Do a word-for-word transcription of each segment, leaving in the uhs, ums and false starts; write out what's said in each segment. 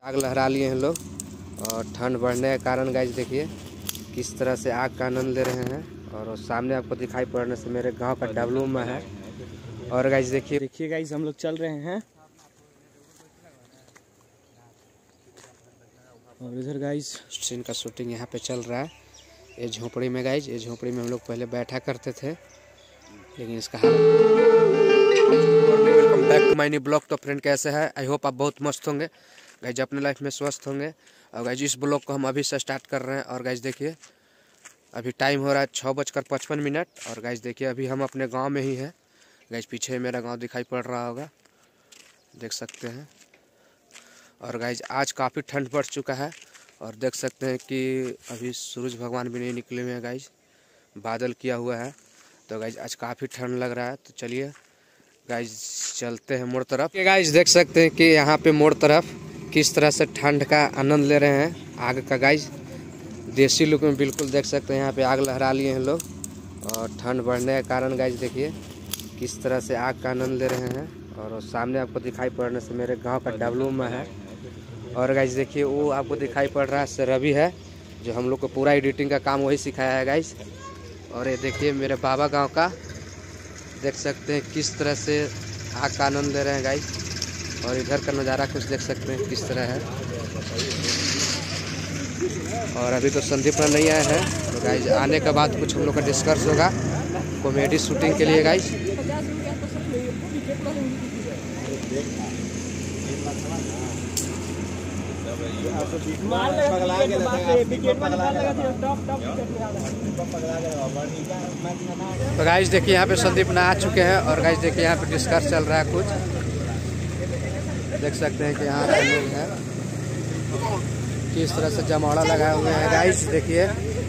आग लहरा लिए हैं लोग और ठंड बढ़ने के कारण गाइस देखिए किस तरह से आग का आनंद ले रहे हैं। और सामने आपको दिखाई पड़ने से मेरे गांव का डबलू में है। और गाइस देखिए देखिए गाइस हम लोग चल रहे हैं और इधर गाइस सीन का शूटिंग यहाँ पे चल रहा है। ये झोपड़ी में गाइस, ये झोपड़ी में हम लोग पहले बैठा करते थे, लेकिन इसका हाल। Welcome back to my new blog. तो फ्रेंड कैसे है, आई होप आप बहुत मस्त होंगे गाइस, अपने लाइफ में स्वस्थ होंगे। और गाइस इस ब्लॉग को हम अभी से स्टार्ट कर रहे हैं। और गाइस देखिए अभी टाइम हो रहा है छः बजकर पचपन मिनट। और गाइस देखिए अभी हम अपने गांव में ही हैं। गाइस पीछे मेरा गांव दिखाई पड़ रहा होगा, देख सकते हैं। और गाइस आज काफ़ी ठंड पड़ चुका है और देख सकते हैं कि अभी सूरज भगवान भी नहीं निकले हुए हैं गाइस, बादल किया हुआ है। तो गाइस आज काफ़ी ठंड लग रहा है। तो चलिए गाइस चलते हैं मोड़ तरफ। ये गाइस देख सकते हैं कि यहाँ पे मोड़ तरफ किस तरह से ठंड का आनंद ले रहे हैं आग का। गाइस देसी लुक में बिल्कुल देख सकते हैं, यहाँ पे आग लहरा लिए हैं लोग। और ठंड बढ़ने के कारण गाइस देखिए किस तरह से आग का आनंद ले रहे हैं। और सामने आपको दिखाई पड़ने से मेरे गांव का डबलू में है। और गाइस देखिए वो आपको दिखाई पड़ रहा है से रवि है, जो हम लोग को पूरा एडिटिंग का काम वही सिखाया है गाइस। और ये देखिए मेरे बाबा गांव का, देख सकते हैं किस तरह से आग का आनंद ले रहे हैं गाइस। और इधर का नज़ारा कुछ देख सकते हैं किस तरह है। और अभी तो संदीप पर नहीं आए हैं, तो गाइस आने के बाद कुछ हम लोग का डिस्कस होगा कॉमेडी शूटिंग के लिए गाइस। तो गाइस देखिए यहाँ पे संदीप ना आ चुके हैं। और गाइस देखिए यहाँ पे डिस्कस चल रहा है कुछ, देख सकते हैं कि यहाँ पे लोग हैं किस तरह से जमावड़ा लगाए हुए हैं गाइस। देखिए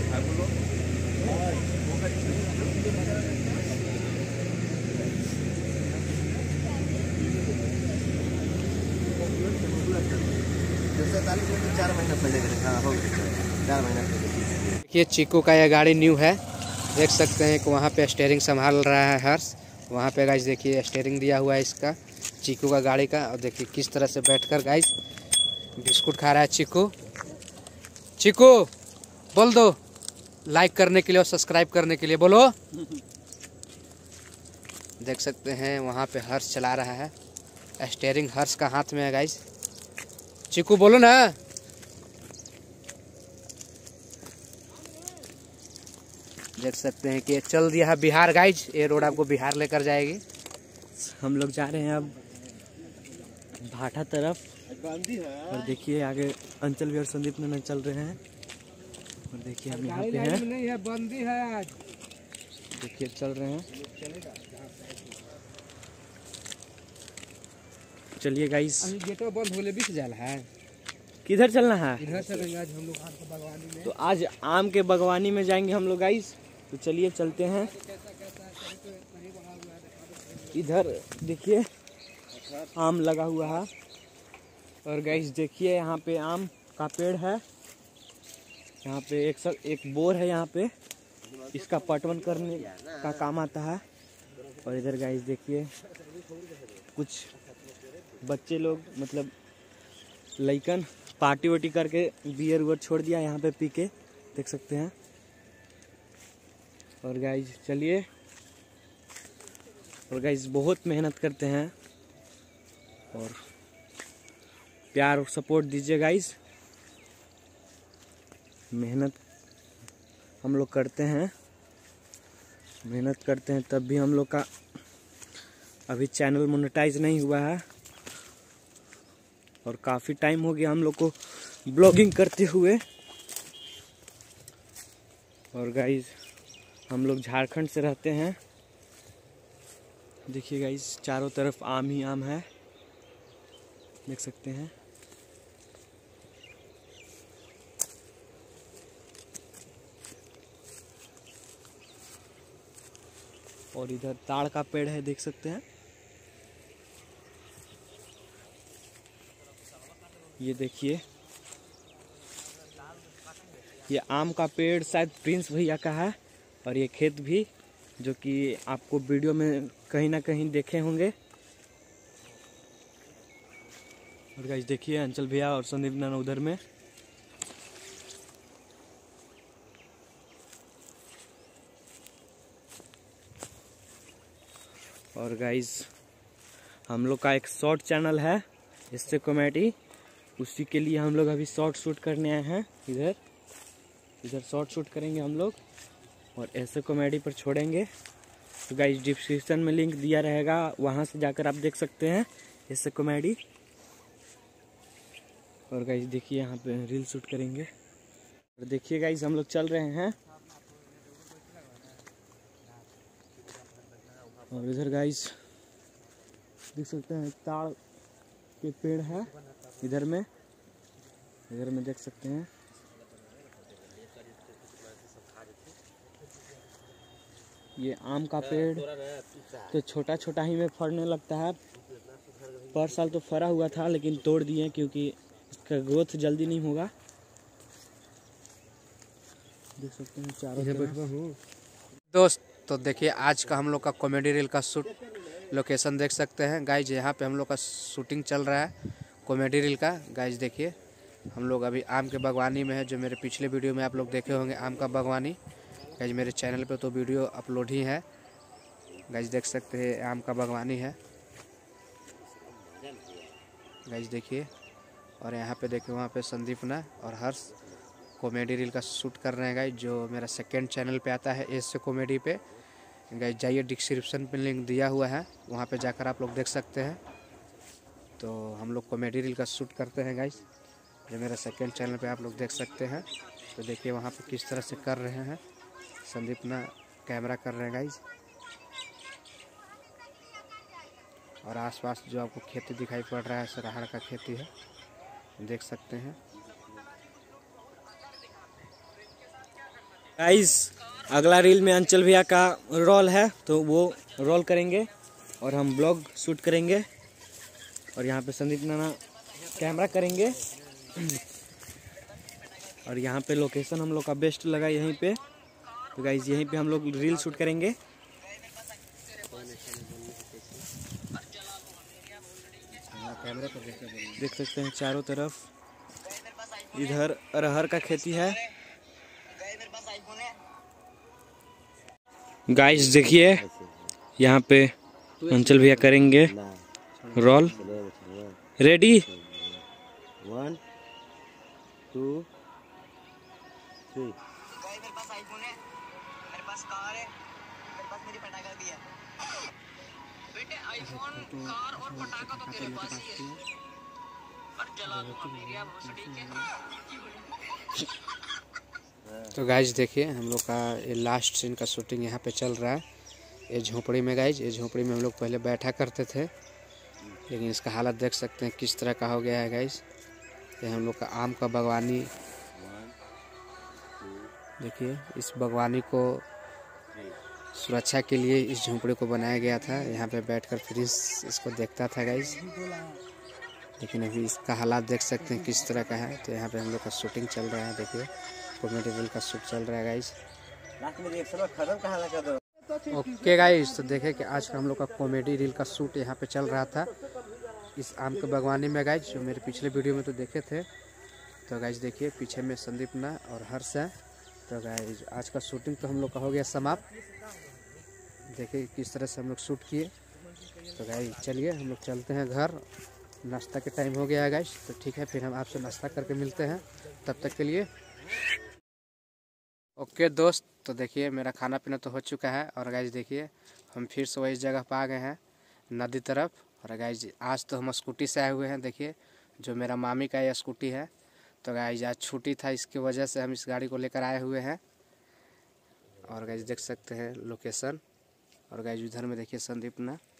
चार महीना पहले चार महीना देखिए चीकू का यह गाड़ी न्यू है, देख सकते हैं कि वहाँ पे स्टीयरिंग संभाल रहा है हर्ष। वहाँ पे गाइस देखिए स्टीयरिंग दिया हुआ है इसका चीकू का गाड़ी का। और देखिए किस तरह से बैठकर गाइस बिस्कुट खा रहा है चीकू। चीकू बोल दो लाइक करने के लिए और सब्सक्राइब करने के लिए, बोलो। देख सकते हैं वहाँ पे हर्ष चला रहा है, स्टीयरिंग हर्ष का हाथ में है गाइस। चीकू बोलो ना। देख सकते हैं कि चल दिया है बिहार गाइस, ये रोड आपको बिहार लेकर जाएगी। हम लोग जा रहे हैं अब भाटा तरफ। और देखिए आगे अंचल भी और संदीप में चल रहे हैं। और देखिए हम यहाँ पे हैं, नहीं है बंदी है आज। देखिए चल रहे हैं। चलिए गाइस गेटो बंद होले बीच जाला है। किधर चलना है? इधर चलेंगे आज हम लोग आम के बागवानी में। तो आज आम के बागवानी में जाएंगे हम लोग गाइस। तो चलिए चलते हैं। इधर देखिए आम लगा हुआ है। और गाइस देखिए यहाँ पे आम का पेड़ है। यहाँ पे एक सब एक बोर है, यहाँ पे इसका पटवन करने का काम आता है। और इधर गाइस देखिए कुछ बच्चे लोग मतलब लइकन पार्टी वार्टी करके बियर उयर छोड़ दिया यहाँ पे पी के, देख सकते हैं। और गाइस चलिए, और गाइस बहुत मेहनत करते हैं और प्यार और सपोर्ट दीजिए गाइस। मेहनत हम लोग करते हैं, मेहनत करते हैं तब भी हम लोग का अभी चैनल मोनेटाइज नहीं हुआ है। और काफ़ी टाइम हो गया हम लोग को ब्लॉगिंग करते हुए। और गाइस हम लोग झारखंड से रहते हैं। देखिए गाइस चारों तरफ आम ही आम है, देख सकते हैं। और इधर ताड़ का पेड़ है, देख सकते हैं। ये देखिए ये आम का पेड़ शायद प्रिंस भैया का है। और ये खेत भी जो कि आपको वीडियो में कहीं ना कहीं देखे होंगे। और गाइस देखिए अंचल भैया और संदीप नाना उधर में। और गाइस हम लोग का एक शॉर्ट चैनल है इससे कॉमेडी, उसी के लिए हम लोग अभी शॉर्ट शूट करने आए हैं। इधर इधर शॉर्ट शूट करेंगे हम लोग और ऐसे कॉमेडी पर छोड़ेंगे। तो गाइस डिस्क्रिप्शन में लिंक दिया रहेगा, वहां से जाकर आप देख सकते हैं ऐसे कॉमेडी। और गाइस देखिए यहाँ पे रील शूट करेंगे। और देखिए गाइस हम लोग चल रहे हैं। और इधर गाइस देख सकते हैं ताड़ के पेड़ है इधर में, इधर में देख सकते हैं। ये आम का पेड़ तो छोटा छोटा ही में फरने लगता है। पर साल तो फरा हुआ था लेकिन तोड़ दिए क्योंकि इसका ग्रोथ जल्दी नहीं होगा। देख सकते हैं चारों तरफ। दोस्त तो देखिए आज का हम लोग का कॉमेडी रील का शूट लोकेशन देख सकते हैं गाइज। यहाँ पे हम लोग का शूटिंग चल रहा है कॉमेडी रील का। गाइज देखिए हम लोग अभी आम के बागवानी में है, जो मेरे पिछले वीडियो में आप लोग देखे होंगे आम का बागवानी। गाइज मेरे चैनल पे तो वीडियो अपलोड ही है। गाइज देख सकते हैं आम का बागवानी है गाइज देखिए। और यहाँ पे देखिए वहाँ पे संदीप ना और हर्ष कॉमेडी रील का शूट कर रहे हैं गाइज, जो मेरा सेकेंड चैनल पे आता है एस से कॉमेडी पे। गाइज जाइए डिस्क्रिप्शन पे लिंक दिया हुआ है, वहाँ पे जाकर आप लोग देख सकते हैं। तो हम लोग कॉमेडी रील का शूट करते हैं गाइज, जो मेरा सेकेंड चैनल पे आप लोग देख सकते हैं। तो देखिए वहाँ पे किस तरह से कर रहे हैं, संदीप ना कैमरा कर रहे हैं गाइज। और आसपास जो आपको खेती दिखाई पड़ रहा है सरहाड़ का खेती है, देख सकते हैं गाइस। अगला रील में अंचल भैया का रोल है तो वो रोल करेंगे और हम ब्लॉग शूट करेंगे। और यहाँ पे संदीप नाना कैमरा करेंगे। और यहाँ पे लोकेशन हम लोग का बेस्ट लगा यहीं पे। तो गाइस यहीं पे हम लोग रील शूट करेंगे। देख सकते हैं चारों तरफ इधर अरहर का खेती है। गाइस देखिए यहाँ पे अंचल भैया करेंगे roll. Ready one two three. मेरे पास आईफोन है, मेरे पास कार है, मेरे पास मेरी पटाखा भी है। बेटे आईफोन, कार और पटाखा तो तेरे पास ही है, पर चला दूंगा मेरी अब ठीक है। तो गाइज देखिए हम लोग का ये लास्ट सीन का शूटिंग यहाँ पे चल रहा है, ये झोपड़ी में गाइज। ये झोपड़ी में हम लोग पहले बैठा करते थे, लेकिन इसका हालत देख सकते हैं किस तरह का हो गया है गाइज। ये हम लोग का आम का बागवानी देखिए। इस बागवानी को सुरक्षा के लिए इस झोपड़ी को बनाया गया था, यहाँ पे बैठकर प्रिंस इसको देखता था गाइज। लेकिन अभी इसका हालात देख सकते हैं किस तरह का है। तो यहाँ पे हम लोग का शूटिंग चल रहा है, देखिए कॉमेडी रील का शूट चल रहा है गाइज। ओके गाइज तो देखे कि आज का हम लोग का कॉमेडी रील का शूट यहाँ पे चल रहा था इस आम के बागवानी में गाइज, जो मेरे पिछले वीडियो में तो देखे थे। तो गाइज देखिए पीछे में संदीप ना और हर्ष है। तो गाइज आज का शूटिंग तो हम लोग का हो गया समाप्त। देखिए किस तरह से हम लोग शूट किए। तो गाइज चलिए हम लोग चलते हैं घर, नाश्ता के टाइम हो गया है गाइज। तो ठीक है फिर हम आपसे नाश्ता करके मिलते हैं, तब तक के लिए ओके दोस्त। तो देखिए मेरा खाना पीना तो हो चुका है। और गाइज देखिए हम फिर से वही जगह पर आ गए हैं नदी तरफ। और गाइज आज तो हम स्कूटी से आए हुए हैं, देखिए जो मेरा मामी का ये स्कूटी है। तो गाइज आज छुट्टी था, इसकी वजह से हम इस गाड़ी को लेकर आए हुए हैं। और गाइज देख सकते हैं लोकेशन। और गाइज उधर में देखिए संदीप ना